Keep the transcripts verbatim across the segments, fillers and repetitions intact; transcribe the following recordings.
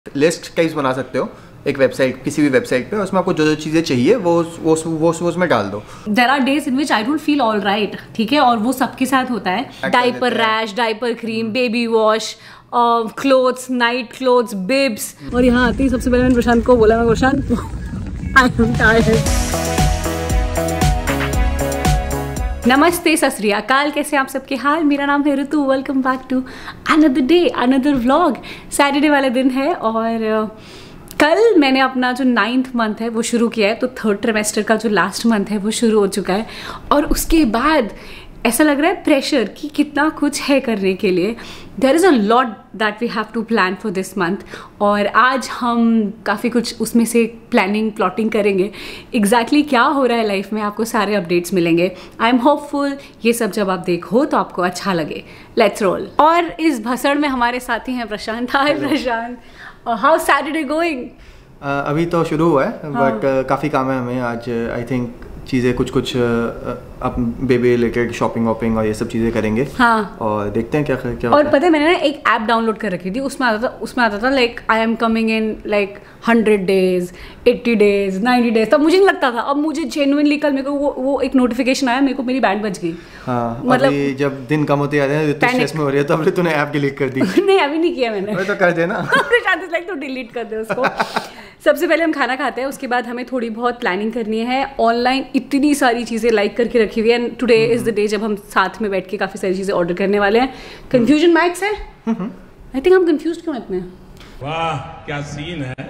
List types बना सकते हो एक वेबसाइट, किसी भी वेबसाइट पे, उसमें आपको जो जो चीज़ें चाहिए वो वो वो वो उसमें डाल दो। There are days in which I don't feel all right, ठीक है, और वो सबके साथ होता है। Diaper rash, diaper cream, baby wash, clothes, night clothes, bibs. और यहाँ आती सबसे पहले मैंने प्रशांत को बोला, मैं प्रशांत आई एम टायर्ड। नमस्ते, सत श्री अकाल, कैसे आप सबके हाल। मेरा नाम है Ritu, welcome back to another day another vlog. Saturday वाला दिन है और कल मैंने अपना जो नाइन्थ मंथ है वो शुरू किया है, तो थर्ड ट्रिमेस्टर का जो लास्ट मंथ है वो शुरू हो चुका है। और उसके बाद ऐसा लग रहा है प्रेशर कि कितना कुछ है करने के लिए। There is a lot that we have to plan for this month, और आज हम काफ़ी कुछ उसमें से प्लानिंग प्लॉटिंग करेंगे। एग्जैक्टली exactly क्या हो रहा है लाइफ में आपको सारे अपडेट्स मिलेंगे। आई एम होपफुल ये सब जब आप देखो तो आपको अच्छा लगे। Let's roll. और इस भसड़ में हमारे साथी हैं Prashant. Hi Prashant, how Saturday going? अभी तो शुरू हुआ है, बट हाँ. uh, काफ़ी काम है हमें आज। आई थिंक चीज़ें कुछ कुछ अब बेबी रिलेटेड शॉपिंग वॉपिंग और ये सब चीज़ें करेंगे। हाँ. और देखते हैं क्या क्या और पता है मैंने ना एक ऐप डाउनलोड कर रखी थी, उसमें आता था उसमें आता था like I am coming in like hundred days, eighty days, ninety days. तब मुझे नहीं लगता था, अब मुझे जेन्युइनली कल मेरे को वो वो एक नोटिफिकेशन आया, मेरे को मेरी बैंड बज गई। हाँ, मतलब जब दिन कम होते जाते हैं तो स्ट्रेस में हो रही है, तो अब तूने ऐप डिलीट कर दी। नहीं, अभी नहीं किया मैंने। तो कर देना। लाइक तो डिलीट कर दे उसको। सबसे पहले हम खाना खाते हैं, उसके बाद हमें थोड़ी बहुत प्लानिंग करनी है। ऑनलाइन इतनी सारी चीज़ें लाइक करके रखी हुई है, and today is the day जब हम साथ में बैठ के काफ़ी सारी चीज़ें ऑर्डर करने वाले हैं। कंफ्यूजन मैक्स है। आई थिंक हम कंफ्यूज क्यों इतने? वाह क्या सीन है,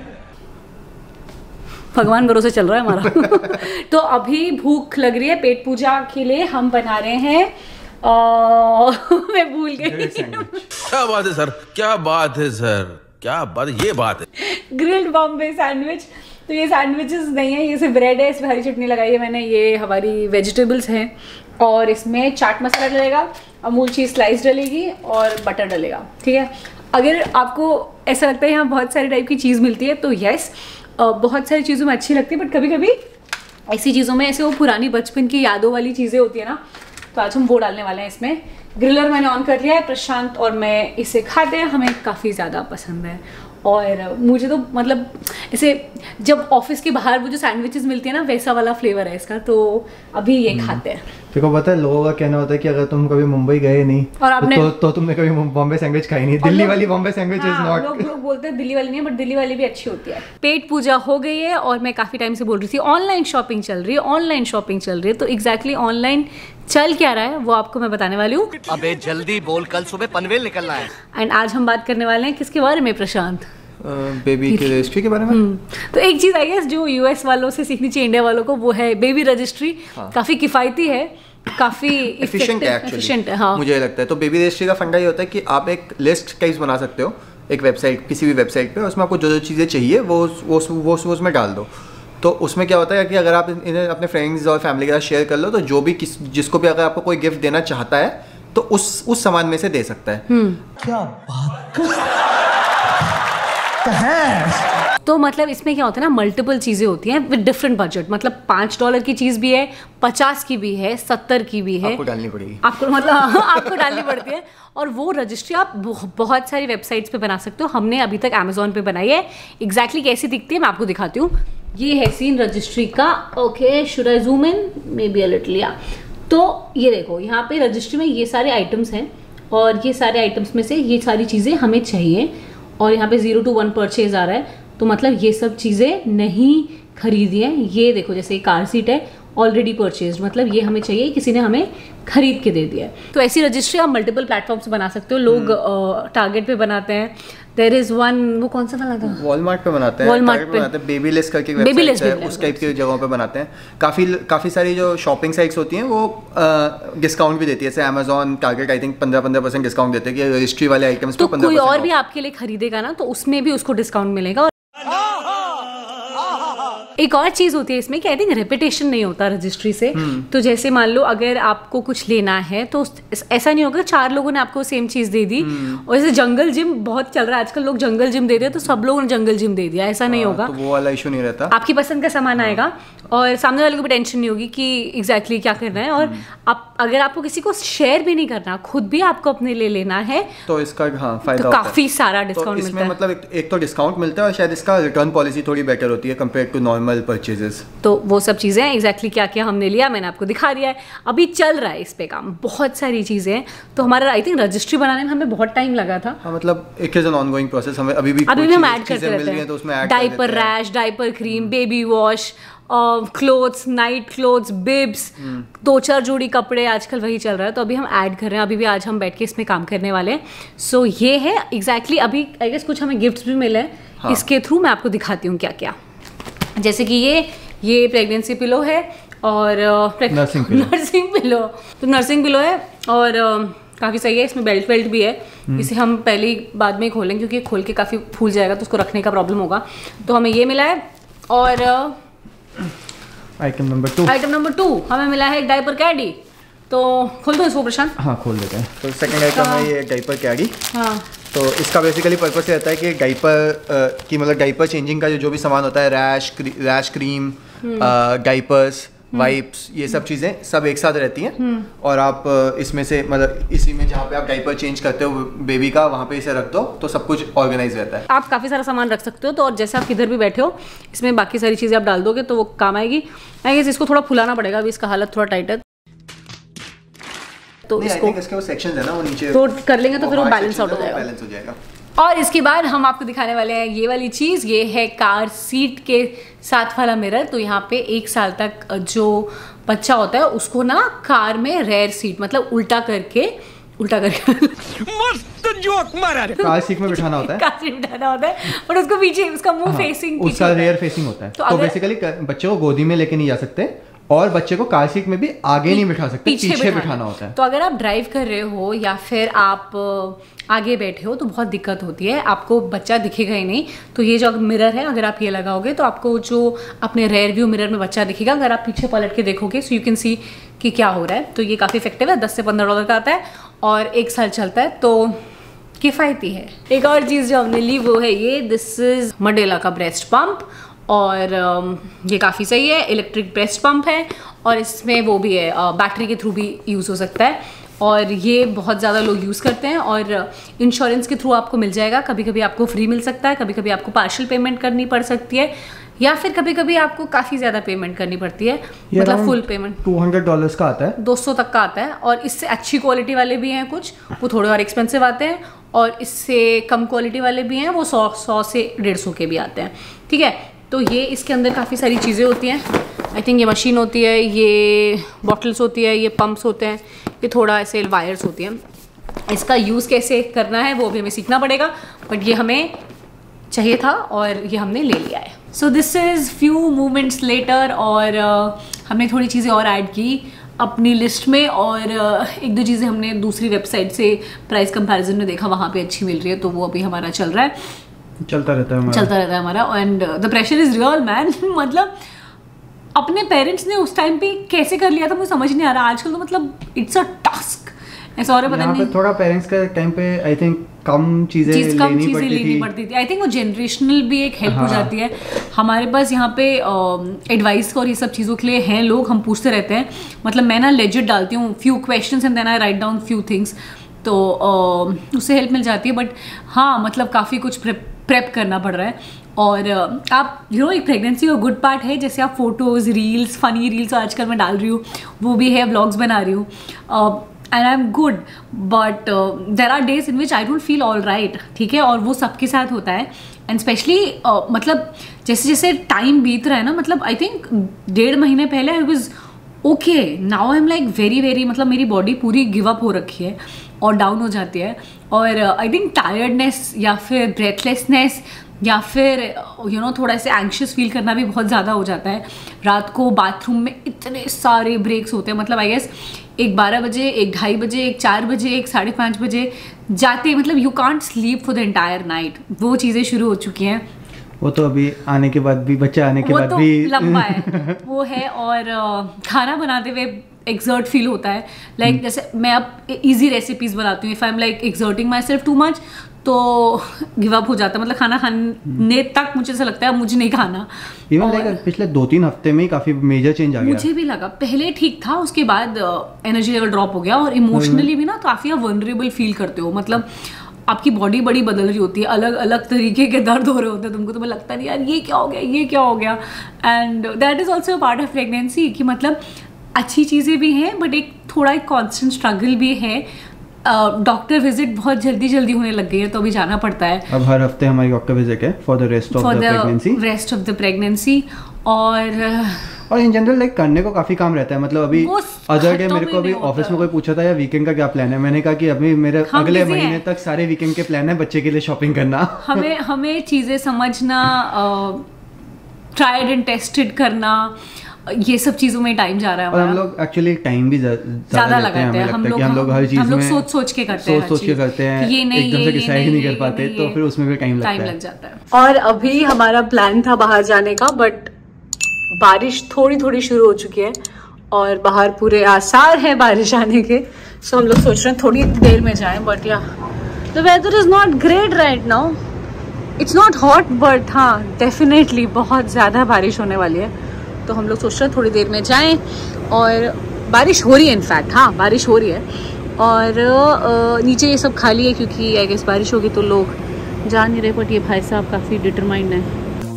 भगवान भरोसे चल रहा है हमारा। तो अभी भूख लग रही है, पेट पूजा के लिए हम बना रहे हैं आ, मैं भूल गई। क्या बात है सर, क्या बात है सर, क्या बात, ये बात है ग्रिल्ड बॉम्बे सैंडविच। तो ये सैंडविचेस नहीं है, ये सिर्फ ब्रेड है, इसमें हरी चटनी लगाई है मैंने, ये हमारी वेजिटेबल्स हैं, और इसमें चाट मसाला डलेगा, अमूल चीज़ स्लाइस डलेगी और बटर डलेगा, ठीक है। अगर आपको ऐसा लगता है यहाँ बहुत सारी टाइप की चीज़ मिलती है तो यस, बहुत सारी चीज़ों में अच्छी लगती है, बट कभी कभी ऐसी चीज़ों में ऐसे वो पुरानी बचपन की यादों वाली चीज़ें होती है ना, तो आज हम वो डालने वाले हैं इसमें। ग्रिलर मैंने ऑन कर लिया है, प्रशांत और मैं इसे खाते हैं, हमें काफ़ी ज़्यादा पसंद है। और मुझे तो मतलब ऐसे जब ऑफिस के बाहर वो जो सैंडविचेस मिलती है ना, वैसा वाला फ्लेवर है इसका, तो अभी ये खाते हैं। देखो पता है लोगों का कहना होता है कि अगर तुम कभी मुंबई गए नहीं और आपने तो, तो तुमने कभी बॉम्बे सैंडविच खाई नहीं। दिल्ली वाली बॉम्बे सैंडविच इज नॉट। लोग लोग बोलते हैं दिल्ली वाली नहीं है, बट दिल्ली वाली भी अच्छी होती है। पेट पूजा हो गई है और मैं काफ़ी टाइम से बोल रही थी ऑनलाइन शॉपिंग चल रही है, ऑनलाइन शॉपिंग चल रही है। तो एग्जैक्टली ऑनलाइन चल क्या रहा है वो आपको मैं बताने वाली हूँ। अबे जल्दी बोल, कल सुबह पनवेल निकलना है। एंड आज हम बात करने वाले हैं किसके बारे में प्रशांत? बेबी की रजिस्ट्री के बारे में। तो एक चीज़ आई गेस जो यूएस वालों से सीखनी चाहिए इंडिया वालों को, वो है बेबी रजिस्ट्री। हाँ. काफ़ी किफ़ायती है, काफ़ी एफिशिएंट है एक्चुअली, हाँ. मुझे लगता है। तो बेबी रजिस्ट्री का फंडा ये होता है कि आप एक लिस्ट टाइप्स बना सकते हो एक वेबसाइट, किसी भी वेबसाइट पे, उसमें आपको जो जो चीज़ें चाहिए वो वो वो उसमें डाल दो। तो उसमें क्या होता है कि अगर आप इन्हें अपने फ्रेंड्स और फैमिली के साथ शेयर कर लो, तो जो भी किस जिसको भी अगर आपको कोई गिफ्ट देना चाहता है तो उस उस सामान में से दे सकता है। क्या बात है। तो मतलब इसमें क्या होता है ना, मल्टीपल चीज़ें होती हैं विद डिफरेंट बजट। मतलब पाँच डॉलर की चीज़ भी है, पचास की भी है, सत्तर की भी है। आपको डालनी पड़ेगी, आपको मतलब आपको डालनी पड़ती है। और वो रजिस्ट्री आप बहुत सारी वेबसाइट्स पे बना सकते हो। हमने अभी तक अमेजोन पे बनाई है। एग्जैक्टली कैसी दिखती है मैं आपको दिखाती हूँ। ये है सीन रजिस्ट्री का। Okay, should I zoom in maybe a little, या तो ये देखो यहाँ पे रजिस्ट्री में ये सारे आइटम्स हैं, और ये सारे आइटम्स में से ये सारी चीज़ें हमें चाहिए, और यहाँ पे जीरो टू वन परचेज आ रहा है, तो मतलब ये सब चीज़ें नहीं खरीदी है। ये देखो जैसे कार सीट है ऑलरेडी परचेज, मतलब ये हमें चाहिए, किसी ने हमें खरीद के दे दिया है। तो ऐसी रजिस्ट्री आप मल्टीपल प्लेटफॉर्म्स पे बना सकते हो। लोग टारगेट पे बनाते हैं, देयर इज वन, वो कौन सा वाला था, वॉलमार्ट पे बनाते हैं, वॉलमार्ट पे बनाते हैं, बेबी लिस्ट करके वेबसाइट है, उस टाइप की जगहों पे बनाते हैं। काफ़ी काफ़ी सारी जो शॉपिंग साइट्स होती हैं वो डिस्काउंट भी देती है, जैसे अमेजॉन, टारगेट आई थिंक पंद्रह पंद्रह परसेंट डिस्काउंट देते हैं कि रजिस्ट्री वाले आइटम्स पे। तो कोई और भी आपके लिए खरीदेगा ना, तो उसमें भी उसको डिस्काउंट मिलेगा। एक और चीज़ होती है इसमें कि आई थिंक रेपिटेशन नहीं होता रजिस्ट्री से। तो जैसे मान लो अगर आपको कुछ लेना है तो ऐसा नहीं होगा चार लोगों ने आपको सेम चीज़ दे दी, और जैसे जंगल जिम बहुत चल रहा है आजकल, लोग जंगल जिम दे रहे हैं तो सब लोगों ने जंगल जिम दे दिया, ऐसा नहीं होगा। तो वो वाला इशू नहीं रहता, आपकी पसंद का सामान आएगा और सामने वाले को भी टेंशन नहीं होगी कि एग्जैक्टली क्या करना है। और आप अगर आपको किसी को शेयर भी नहीं करना, खुद भी आपको अपने लिए लेना है तो इसका हाँ फायदा तो काफी सारा डिस्काउंट तो मिलता इसमें है। मतलब एक, एक तो डिस्काउंट मिलता है और शायद इसका रिटर्न पॉलिसी थोड़ी बेटर होती है कंपेयर टू नॉर्मल परचेजेस। तो वो सब चीज़ें हैं, एग्जैक्टली क्या क्या हमने लिया मैंने आपको दिखा दिया है। अभी चल रहा है इस पे काम, बहुत सारी चीज़ें हैं। तो हमारा आई थिंक रजिस्ट्री बनाने में हमें बहुत टाइम लगा था। हाँ मतलब एक इज एन ऑनगोइंग प्रोसेस, हमें अभी भी अभी भी हम ऐड करते रहते हैं तो उसमें हैं, add diaper rash, diaper cream, baby wash, clothes, night clothes, bibs, दो चार जोड़ी कपड़े, आजकल वही चल रहा है। तो अभी हम ऐड कर रहे हैं, अभी भी आज हम बैठ के इसमें काम करने वाले हैं। सो so, ये है एग्जैक्टली exactly, अभी आई गेस कुछ हमें गिफ्ट्स भी मिले हैं। हाँ। इसके थ्रू मैं आपको दिखाती हूँ क्या क्या, जैसे कि ये ये प्रेगनेंसी पिलो है और नर्सिंग पिलो नर्सिंग पिलो तो नर्सिंग पिलो है और काफ़ी सही है। इसमें बेल्ट वेल्ट भी है, इसे हम पहले ही बाद में खोलेंगे क्योंकि खोल के काफ़ी फूल जाएगा तो उसको रखने का प्रॉब्लम होगा। तो हमें ये मिला है। और item number two item number two हमें मिला है एक डायपर कैडी। तो खोल दो इसको प्रशांत। हाँ खोल देते हैं। तो सेकंड आइटम है ये डायपर कैडी। हाँ तो इसका बेसिकली पर्पस रहता है कि डाइपर की मतलब डाइपर चेंजिंग का जो जो भी सामान होता है, rash rash cream, diapers, wipes, ये सब चीज़ें सब एक साथ रहती हैं। और आप इसमें से मतलब इसी में जहाँ पे आप डाइपर चेंज करते हो बेबी का, वहाँ पे इसे रख दो तो सब कुछ ऑर्गेनाइज रहता है। आप काफ़ी सारा सामान रख सकते हो। तो और जैसे आप किधर भी बैठे हो इसमें बाकी सारी चीज़ें आप डाल दोगे तो वो काम आएगी। आई गेस इसको थोड़ा फुलाना पड़ेगा, अभी इसका हालत थोड़ा टाइट है तो इसको इसके वो सेक्शंस है ना वो नीचे तो कर लेंगे तो फिर वो बैलेंस आउट हो जाएगा। बैलेंस हो जाएगा। और इसके बाद हम आपको दिखाने वाले हैं ये वाली चीज़, ये है कार सीट के साथ वाला मिरर। तो यहाँ पे एक साल तक जो बच्चा होता है उसको ना कार में रेयर सीट मतलब उल्टा करके उल्टा करके मस्त जोक मारा रे। कार सीट में बिठाना होता है, कार सीट बिठाना होता है और उसको पीछे उसका मुंह फेसिंग उसका रेयर फेसिंग होता है। तो बेसिकली बच्चे को गोदी में लेके नहीं जा सकते और बच्चे को कार सीट में भी आगे नहीं बिठा सकते, पीछे, पीछे बिठाना होता है। तो अगर आप ड्राइव कर रहे हो या फिर आप आगे बैठे हो तो बहुत दिक्कत होती है, आपको बच्चा दिखेगा ही नहीं। तो ये जो मिरर है अगर आप ये लगाओगे तो आपको जो अपने रेयर व्यू मिरर में बच्चा दिखेगा। अगर आप पीछे पलट के देखोगे सो यू कैन सी कि क्या हो रहा है। तो ये काफ़ी इफेक्टिव है, दस से पंद्रह डॉलर का आता है और एक साल चलता है, तो किफ़ायती है। एक और चीज़ जो हमने ली वो है ये, दिस इज मडेला का ब्रेस्ट पंप और ये काफ़ी सही है, इलेक्ट्रिक ब्रेस्ट पंप है और इसमें वो भी है बैटरी के थ्रू भी यूज़ हो सकता है और ये बहुत ज़्यादा लोग यूज़ करते हैं और इंश्योरेंस के थ्रू आपको मिल जाएगा। कभी कभी आपको फ्री मिल सकता है, कभी कभी आपको पार्शियल पेमेंट करनी पड़ सकती है या फिर कभी कभी आपको काफ़ी ज़्यादा पेमेंट करनी पड़ती है, मतलब full payment two hundred dollars का आता है, दो सौ तक का आता है। और इससे अच्छी क्वालिटी वाले भी हैं कुछ, वो थोड़े और एक्सपेंसिव आते हैं और इससे कम क्वालिटी वाले भी हैं, वो सौ सौ से डेढ़ सौ के भी आते हैं। ठीक है, तो ये इसके अंदर काफ़ी सारी चीज़ें होती हैं। आई थिंक ये मशीन होती है, ये बॉटल्स होती है, ये पंप्स होते हैं, ये थोड़ा ऐसे वायर्स होती हैं। इसका यूज़ कैसे करना है वो भी हमें सीखना पड़ेगा, बट ये हमें चाहिए था और ये हमने ले लिया है। So this is few moments later और uh, हमने थोड़ी चीज़ें और ऐड की अपनी लिस्ट में और uh, एक दो चीज़ें हमने दूसरी वेबसाइट से प्राइस कंपैरिजन में देखा, वहाँ पे अच्छी मिल रही है, तो वो अभी हमारा चल रहा है, चलता रहता है चलता रहता है हमारा। And the pressure is real man. मतलब अपने पेरेंट्स ने उस टाइम पे कैसे कर लिया था मुझे समझ नहीं आ रहा, आजकल तो मतलब इट्स अ टास्क ऐसा और पता नहीं। थोड़ा पेरेंट्स के टाइम पे आई थिंक कम चीजें चीज कम लेनी चीजें पड़ती लेनी थी। पड़ती थी। आई थिंक वो जनरेशनल भी एक हेल्प हाँ। हो जाती है। हमारे पास यहाँ पे एडवाइस और ये सब चीज़ों के लिए हैं लोग, हम पूछते रहते हैं। मतलब मैं ना लेजिट डालती हूँ few questions and then I write down few things, तो uh, उससे हेल्प मिल जाती है। बट हाँ मतलब काफ़ी कुछ प्रेप प्रेप करना पड़ रहा है। और uh, आप यू नो एक प्रेगनेंसी का गुड पार्ट है, जैसे आप फोटोज़ रील्स फनी रील्स आजकल मैं डाल रही हूँ, वो भी है, व्लॉग्स बना रही हूँ and I am good, but there are days in which I don't feel all right. ठीक है, और वो सबके साथ होता है एंड स्पेशली uh, मतलब जैसे जैसे टाइम बीत रहा है ना, मतलब आई थिंक डेढ़ महीने पहले I was okay, now I am like very very मतलब मेरी बॉडी पूरी गिव अप हो रखी है और डाउन हो जाती है। और आई थिंक टायर्डनेस या फिर ब्रेथलेसनेस या फिर यू you नो know, थोड़ा सा एंग्शियस फील करना भी बहुत ज़्यादा हो जाता है। रात को बाथरूम में इतने सारे ब्रेक्स होते हैं, मतलब आई गेस एक बारह बजे, एक ढाई बजे, एक चार बजे, एक साढ़े पाँच बजे जाते, मतलब you can't sleep for the entire night. वो चीज़ें शुरू हो चुकी हैं वो तो अभी आने के बाद भी, बच्चा आने के वो बाद तो भी लंबा है वो है। और uh, खाना बनाते हुए एक्सर्ट फील होता है, लाइक like, जैसे मैं अब इजी रेसिपीज बनाती हूँ, if I am like exerting myself too much तो गिव अप हो जाता है, मतलब खाना खाने तक मुझे ऐसा लगता है मुझे नहीं खाना। इवन लाइक पिछले दो तीन हफ्ते में ही काफी मेजर चेंज आ गया। मुझे भी लगा, पहले ठीक था, उसके बाद एनर्जी लेवल ड्रॉप हो गया और इमोशनली भी ना काफी वनरेबल फील करते हो, मतलब आपकी बॉडी बड़ी बदल रही होती है, अलग अलग तरीके के दर्द हो रहे होते हैं तुमको, तुम्हें लगता नहीं यार ये क्या हो गया ये क्या हो गया। And that is also part of pregnancy कि मतलब अच्छी चीज़ें भी हैं बट एक थोड़ा एक कॉन्स्टेंट स्ट्रगल भी है। डॉक्टर uh, विजिट बहुत जल्दी जल्दी होने लग गई है तो अभी जाना पड़ता है। अब हर हफ्ते हमारी डॉक्टर विजिट है for the rest of the pregnancy rest of the pregnancy. और और इन जनरल लाइक करने को काफी काम रहता है, मतलब अभी अदर डे मेरे को अभी ऑफिस में कोई पूछा था यार वीकेंड का क्या प्लान है, मैंने कहा कि अभी मेरे अगले महीने तक सारे वीकेंड के प्लान है बच्चे के लिए शॉपिंग करना। हमें हमें चीजें समझना, ट्राइड एंड टेस्टेड करना, ये सब चीजों में टाइम जा रहा है। और हम लोग एक्चुअली टाइम भी ज्यादा लगाते हैं, हम लोग हम लोग हर चीज में सोच सोच के करते हैं, सोच सोच के करते हैं, एकदम से डिसाइड नहीं कर पाते, तो फिर उसमें भी टाइम लगता है लग जाता है। और अभी हमारा प्लान था बाहर जाने का, बट बारिश थोड़ी थोड़ी शुरू हो चुकी है और बाहर पूरे आसार है बारिश आने के, सो हम लोग सोच रहे हैं थोड़ी देर में जाएं, बट या the weather is not great right now, it's not hot but हाँ डेफिनेटली बहुत ज़्यादा बारिश होने वाली है, तो हम लोग सोच रहे हैं थोड़ी देर में जाएं। और बारिश हो रही है, इनफैक्ट हाँ बारिश हो रही है, और आ, नीचे ये सब खाली है क्योंकि आई गेस बारिश होगी तो लोग जा नहीं रहे, बट ये भाई साहब काफ़ी डिटरमाइंड है,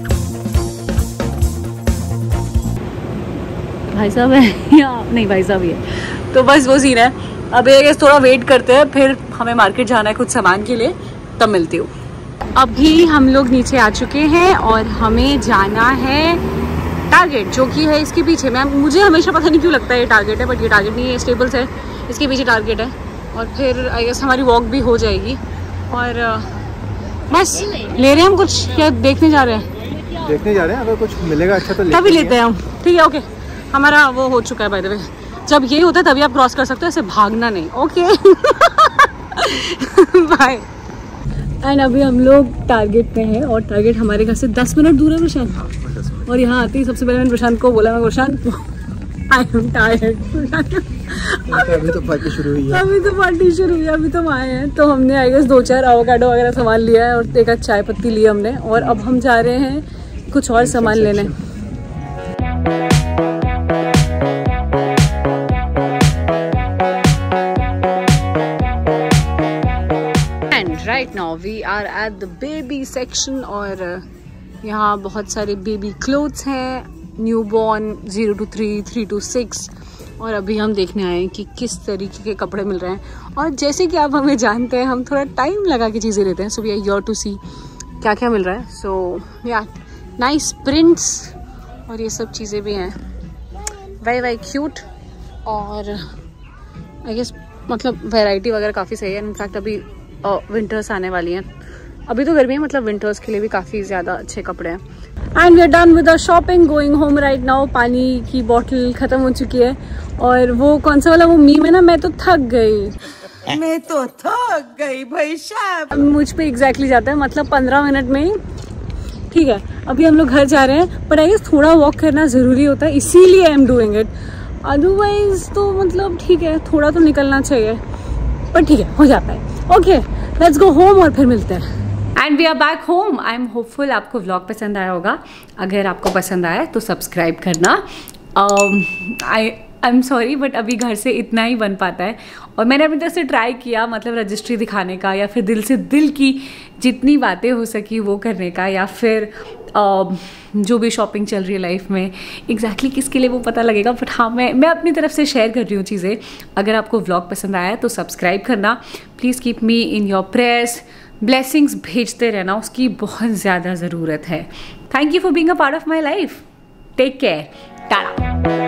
भाई साहब है या नहीं भाई साहब ही है, तो बस वो सीन है। अब ये थोड़ा वेट करते हैं, फिर हमें मार्केट जाना है कुछ सामान के लिए, तब मिलती हूँ। अभी हम लोग नीचे आ चुके हैं और हमें जाना है टारगेट, जो कि है इसके पीछे। मैं मुझे हमेशा पता नहीं क्यों लगता है ये टारगेट है, बट ये टारगेट नहीं है, स्टेबल्स है, इसके पीछे टारगेट है। और फिर आई गेस हमारी वॉक भी हो जाएगी, और बस ले रहे हैं हम कुछ, क्या देखने जा रहे हैं, देखने जा रहे हैं, अगर कुछ मिलेगा अच्छा तो तभी लेते हैं हम, ठीक है ओके। हमारा वो हो चुका है बाय द वे, जब ये होता है तभी आप क्रॉस कर सकते हो, ऐसे भागना नहीं, ओके बाय। एंड अभी हम लोग टारगेट पे हैं और टारगेट हमारे घर से दस मिनट दूर है प्रशांत, और यहाँ आते ही सबसे पहले मैंने प्रशांत को बोला, मैं प्रशांत आई एम टायर्ड, अभी तो पार्टी शुरू हुई है, अभी तो पार्टी शुरू हुई है, अभी तो आए हैं, तो हमने आई गेस दो चार एवोकाडो वगैरह सामान लिया है और एक आध चाय पत्ती ली हमने, और अब हम जा रहे हैं कुछ और सामान लेने। Right now we are at the baby section, और यहाँ बहुत सारे बेबी क्लोथ्स हैं, newborn zero to three, three to six, और अभी हम देखने आए हैं कि किस तरीके के कपड़े मिल रहे हैं। और जैसे कि आप हमें जानते हैं, हम थोड़ा टाइम लगा के चीज़ें लेते हैं, so we are here to see क्या क्या मिल रहा है। सो या नाइस प्रिंट्स और ये सब चीज़ें भी हैं, वेरी वेरी क्यूट, और आई गेस मतलब वैरायटी वगैरह काफ़ी सही है। इनफैक्ट अभी विंटर्स आने वाली हैं, अभी तो गर्मी है, मतलब विंटर्स के लिए भी काफ़ी ज़्यादा अच्छे कपड़े हैं। And we are done with our shopping, going home right now. पानी की बॉटल ख़त्म हो चुकी है, और वो कौन सा वाला वो मीम है ना, मैं तो थक गई, मैं तो थक गई भाई साहब, मुझ पे एग्जैक्टली जाता है, मतलब पंद्रह मिनट में ही। ठीक है, अभी हम लोग घर जा रहे हैं, बट आई गेस थोड़ा वॉक करना ज़रूरी होता है, इसीलिए I am doing it, otherwise तो मतलब ठीक है थोड़ा तो निकलना चाहिए, पर ठीक है हो जाता है। ओके लेट्स गो होम और फिर मिलते हैं। And we are back home. I am hopeful आपको व्लॉग पसंद आया होगा, अगर आपको पसंद आया तो सब्सक्राइब करना। I I am sorry but अभी घर से इतना ही बन पाता है, और मैंने अपनी तरफ से ट्राई किया, मतलब रजिस्ट्री दिखाने का, या फिर दिल से दिल की जितनी बातें हो सकी वो करने का, या फिर uh, जो भी शॉपिंग चल रही है लाइफ में एग्जैक्टली exactly किसके लिए वो पता लगेगा, बट हाँ मैं मैं अपनी तरफ से शेयर कर रही हूँ चीज़ें। अगर आपको व्लॉग पसंद आया तो सब्सक्राइब करना, please keep me in your prayers, blessings भेजते रहना, उसकी बहुत ज़्यादा ज़रूरत है। Thank you for being a part of my life, take care, Tata.